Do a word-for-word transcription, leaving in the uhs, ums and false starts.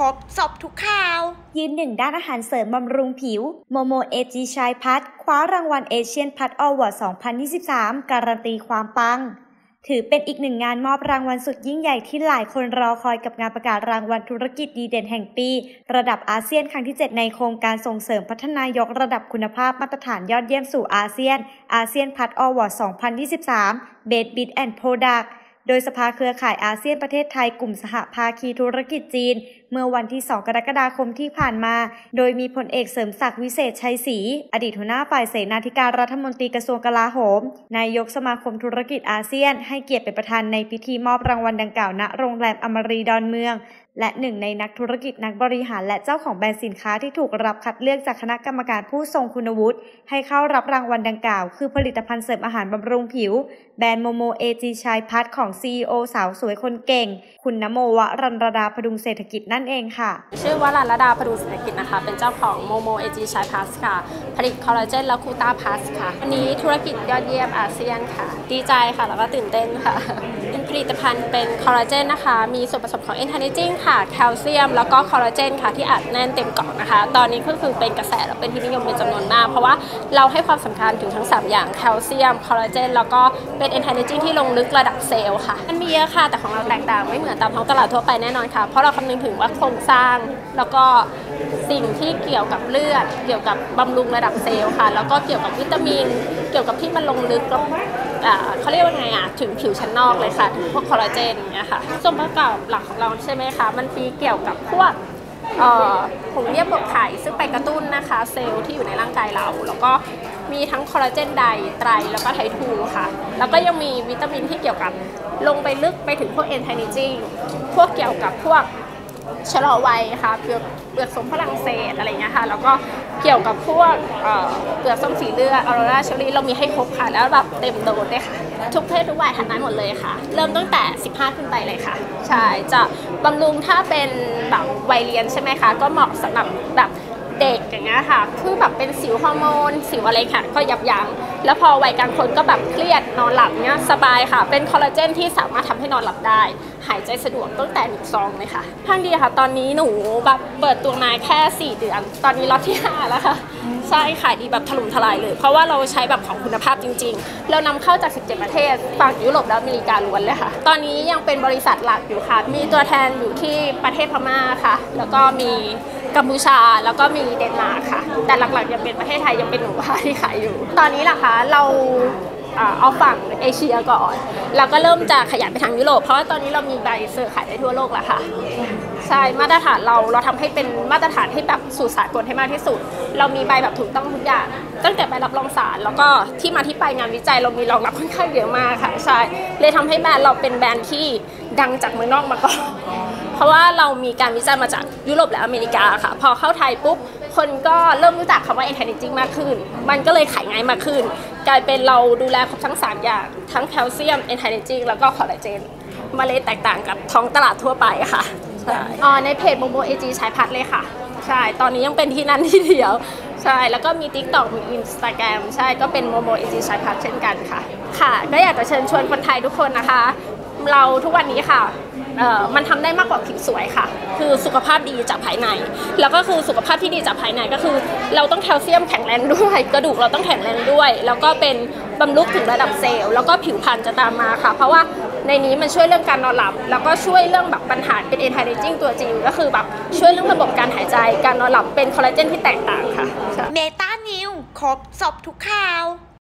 รบจบทุกข่าวยืนหนึ่งด้านอาหารเสริมบำรุงผิวโมโมเอจีชายพัฒคว้ารางวัลเอเชียนพัฒอวอร์ด สองพันยี่สิบสาม การันตีความปังถือเป็นอีกหนึ่งงานมอบรางวัลสุดยิ่งใหญ่ที่หลายคนรอคอยกับงานประกาศรางวัลธุรกิจดีเด่นแห่งปีระดับอาเซียนครั้งที่เจ็ดในโครงการส่งเสริมพัฒนายกระดับคุณภาพมาตรฐานยอดเยี่ยมสู่อาเซียนอาเซียนพัฒอวอร์ด สองพันยี่สิบสาม Best Bid and Productโดยสภาเครือข่ายอาเซียนประเทศไทยกลุ่มสหภาคีธุรกิจจีนเมื่อวันที่สองกรกฎาคมที่ผ่านมาโดยมีพลเอกเสริมศักดิ์วิเศษชัยศรีอดีตหัวหน้าฝ่ายเสนาธิการรัฐมนตรีกระทรวงกลาโหมนายกสมาคมธุรกิจอาเซียนให้เกียรติเป็นประธานในพิธีมอบรางวัลดังกล่าวณโรงแรมอมรีดอนเมืองและหนึ่งในนักธุรกิจนักบริหารและเจ้าของแบรนด์สินค้าที่ถูกรับคัดเลือกจากคณะกรรมการผู้ทรงคุณวุฒิให้เข้ารับรางวัลดังกล่าวคือผลิตภัณฑ์เสริมอาหารบำรุงผิวแบรนด์โมโมเอจีชายพัฒของ ซี อี โอ สาวสวยคนเก่งคุณนโมวรันรดาพดุงเศรษฐกิจนั่นเองค่ะชื่อวรันรดาพดุงเศรษฐกิจนะคะเป็นเจ้าของโมโมเอจีชายพัฒค่ะผลิตคอลลาเจนและคูต้าพัฒค่ะวันนี้ธุรกิจยอดเยี่ยมอาเซียนค่ะดีใจค่ะแล้วก็ตื่นเต้นค่ะเป็นผลิตภัณฑ์เป็นคอลลาเจนนะคะมีส่วนผสมของเอนไทเนจิ้งค่ะแคลเซียมแล้วก็คอลลาเจนค่ะที่อัดแน่นเต็มกล่องนะคะตอนนี้ก็คือเป็นกระแสและเป็นที่นิยมเป็นจำนวนมากเพราะว่าเราให้ความสำคัญถึงทั้งสามอย่างแคลเซียมคอลลาเจนแล้วก็เป็นเอนไทเนจิ้งที่ลงลึกระดับเซลล์ค่ะมันมีเยอะค่ะแต่ของเราแตกต่างไม่เหมือนตามท้องตลาดทั่วไปแน่นอนค่ะเพราะเราคำนึงถึงว่าโครงสร้างแล้วก็สิ่งที่เกี่ยวกับเลือดเกี่ยวกับบำรุงระดับเซลล์ค่ะแล้วก็เกี่ยวกับวิตามินเกี่ยวกับที่มันลงลึกเขาเรียกว่าไงอ่ะถึงผิวชั้นนอกเลยค่ะถึงพวกคอลลาเจนอย่างเงี้ยค่ะส่วนประกอบหลักของเราใช่ไหมคะมันมีเกี่ยวกับพวกผมเรียกบวกไข่ซึ่งไปกระตุ้นนะคะเซลล์ที่อยู่ในร่างกายเราแล้วก็มีทั้งคอลลาเจนไดไตรแล้วก็ไททูค่ะแล้วก็ยังมีวิตามินที่เกี่ยวกับลงไปลึกไปถึงพวกเอนไทเนจิ้งพวกเกี่ยวกับพวกชะลอวัยค่ะเปลือกเปลือกส้มฝรั่งเศสอะไรเงี้ยค่ะแล้วก็เกี่ยวกับพวกเปลือกส้มสีเลือดออโรราเชอรี่เรามีให้ครบค่ะแล้วแบบเต็มโดสด้วยค่ะทุกเพศทุกวัยทานได้หมดเลยค่ะเริ่มตั้งแต่สิบห้าขึ้นไปเลยค่ะใช่จะบำรุงถ้าเป็นแบบวัยเรียนใช่ไหมคะก็เหมาะสำหรับแบบเด็กอย่างเงี้ยค่ะคือแบบเป็นสิวฮอร์โมนสิวอะไรค่ะก็ยับยั้งแล้วพอวัยกลางคนก็แบบเครียดนอนหลับเนี้ยสบายค่ะเป็นคอลลาเจนที่สามารถทำให้นอนหลับได้หายใจสะดวกตั้งแต่หนึ่งซองเลยค่ะทั้งดีค่ะตอนนี้หนูแบบเปิดตัวมาแค่สี่เดือนตอนนี้ล็อตที่ห้าแล้วค่ะใช่ขายดีแบบถล่มทลายเลยเพราะว่าเราใช้แบบของคุณภาพจริงๆเรานำเข้าจากสิบเจ็ดประเทศฝั่งยุโรปและอเมริกาล้วนเลยค่ะตอนนี้ยังเป็นบริษัทหลักอยู่ค่ะมีตัวแทนอยู่ที่ประเทศพม่าค่ะแล้วก็มีกัมพูชาแล้วก็มีเดนมาร์กค่ะแต่หลักๆยังเป็นประเทศไทยยังเป็นหนูบ้าที่ขายอยู่ตอนนี้ล่ะคะเราเอาฝั่งเอเชียก่อนแล้วก็เริ่มจะขยายไปทางยุโรปเพราะว่าตอนนี้เรามีใบเซอร์ขายได้ทั่วโลกแล้วค่ะใช่มาตรฐานเราเราทำให้เป็นมาตรฐานให้แบบสู่สากลให้มากที่สุดเรามีใบแบบถูกต้องทุกอย่างตั้งแต่ใบรับรองสารแล้วก็ที่มาที่ไปงานวิจัยเรามีรองรับค่อนข้างเยอะมากค่ะใช่เลยทำให้แบรนด์เราเป็นแบรนด์ที่ดังจากเมืองนอกมาก่อนเพราะว่าเรามีการวิจัยมาจากยุโรปและอเมริกาค่ะพอเข้าไทยปุ๊บคนก็เริ่มรู้จักคำว่า 엔ไทเนจิ้ง มากขึ้นมันก็เลยขายง่ายมากขึ้นกลายเป็นเราดูแลครบทั้งสามอย่างทั้งแคลเซียม 엔ไทเนจิ้ง แล้วก็คอลลาเจนมาเลยแตกต่างกับท้องตลาดทั่วไปค่ะใช่อ๋อในเพจโมโมเอจีชายพัฒเลยค่ะใช่ตอนนี้ยังเป็นที่นั่นที่เดียวใช่แล้วก็มี ติ๊กต็อก มี อินสตาแกรม ใช่ก็เป็นโมโมเอจีชายพัฒเช่นกันค่ะค่ะก็อยากจะเชิญชวนคนไทยทุกคนนะคะเราทุกวันนี้ค่ะมันทำได้มากกว่าผิวสวยค่ะคือสุขภาพดีจากภายในแล้วก็คือสุขภาพที่ดีจากภายในก็คือเราต้องแคลเซียมแข็งแรงด้วยกระดูกเราต้องแข็งแรงด้วยแล้วก็เป็นบำรุงถึงระดับเซลล์แล้วก็ผิวพรรณจะตามมาค่ะเพราะว่าในนี้มันช่วยเรื่องการนอนหลับแล้วก็ช่วยเรื่องแบบปัญหาเป็นเอนไทเนจิ้งตัวจริงก็คือแบบช่วยเรื่องระบบการหายใจการนอนหลับเป็นคอลลาเจนที่แตกต่างค่ะเมตานิวครบจบทุกข่าว